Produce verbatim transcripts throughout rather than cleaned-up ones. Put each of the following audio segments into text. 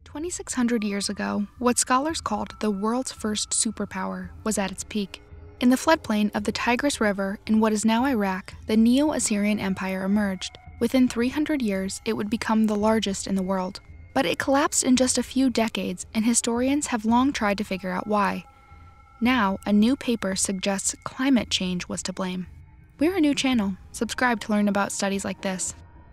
twenty-six hundred years ago, what scholars called the world's first superpower was at its peak. In the floodplain of the Tigris River in what is now Iraq, the Neo-Assyrian Empire emerged. Within three hundred years, it would become the largest in the world. But it collapsed in just a few decades, and historians have long tried to figure out why. Now, a new paper suggests climate change was to blame. We're a new channel. Subscribe to learn about studies like this.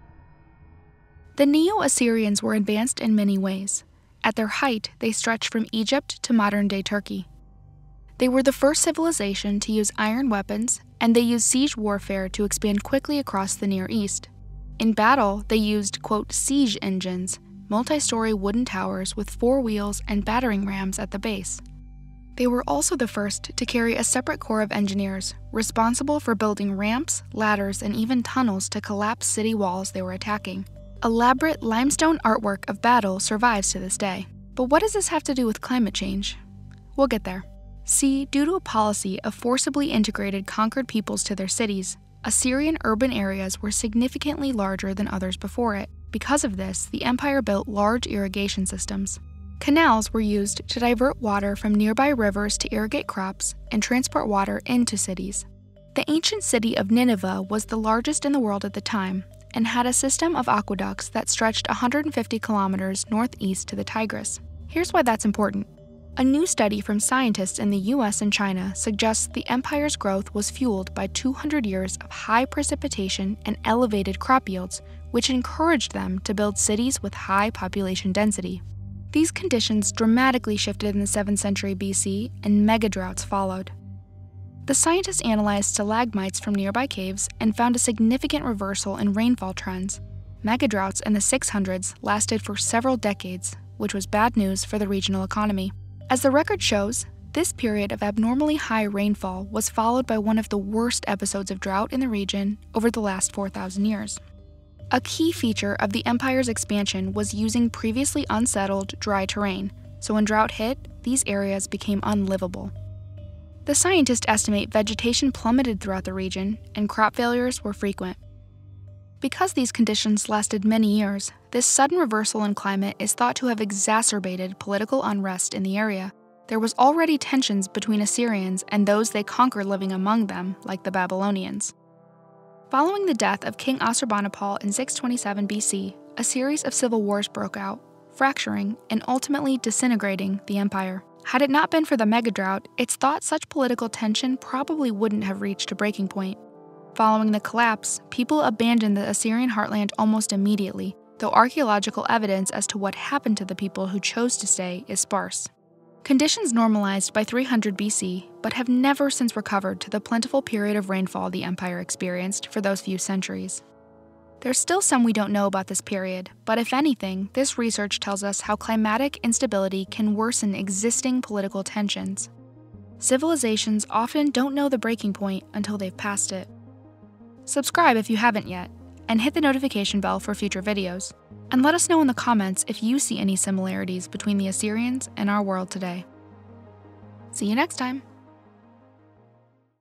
The Neo-Assyrians were advanced in many ways. At their height, they stretched from Egypt to modern-day Turkey. They were the first civilization to use iron weapons, and they used siege warfare to expand quickly across the Near East. In battle, they used, quote, siege engines, multi-story wooden towers with four wheels and battering rams at the base. They were also the first to carry a separate corps of engineers, responsible for building ramps, ladders, and even tunnels to collapse city walls they were attacking. Elaborate limestone artwork of battle survives to this day. But what does this have to do with climate change? We'll get there. See, due to a policy of forcibly integrated conquered peoples to their cities, Assyrian urban areas were significantly larger than others before it. Because of this, the empire built large irrigation systems. Canals were used to divert water from nearby rivers to irrigate crops and transport water into cities. The ancient city of Nineveh was the largest in the world at the time and had a system of aqueducts that stretched one hundred fifty kilometers northeast to the Tigris. Here's why that's important. A new study from scientists in the U S and China suggests the empire's growth was fueled by two hundred years of high precipitation and elevated crop yields, which encouraged them to build cities with high population density. These conditions dramatically shifted in the seventh century B C, and megadroughts followed. The scientists analyzed stalagmites from nearby caves and found a significant reversal in rainfall trends. Megadroughts in the six hundreds lasted for several decades, which was bad news for the regional economy. As the record shows, this period of abnormally high rainfall was followed by one of the worst episodes of drought in the region over the last four thousand years. A key feature of the empire's expansion was using previously unsettled, dry terrain, so when drought hit, these areas became unlivable. The scientists estimate vegetation plummeted throughout the region, and crop failures were frequent. Because these conditions lasted many years, this sudden reversal in climate is thought to have exacerbated political unrest in the area. There was already tensions between Assyrians and those they conquered living among them, like the Babylonians. Following the death of King Ashurbanipal in six twenty-seven B C, a series of civil wars broke out, fracturing and ultimately disintegrating the empire. Had it not been for the megadrought, it's thought such political tension probably wouldn't have reached a breaking point. Following the collapse, people abandoned the Assyrian heartland almost immediately, though archaeological evidence as to what happened to the people who chose to stay is sparse. Conditions normalized by three hundred B C, but have never since recovered to the plentiful period of rainfall the empire experienced for those few centuries. There's still some we don't know about this period, but if anything, this research tells us how climatic instability can worsen existing political tensions. Civilizations often don't know the breaking point until they've passed it. Subscribe if you haven't yet, and hit the notification bell for future videos. And let us know in the comments if you see any similarities between the Assyrians and our world today. See you next time!